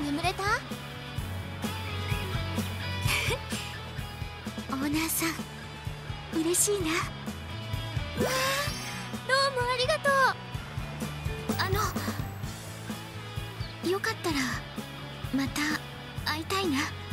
眠れた？オーナーさん嬉しいな。わあ、どうもありがとう。よかったらまた会いたいな。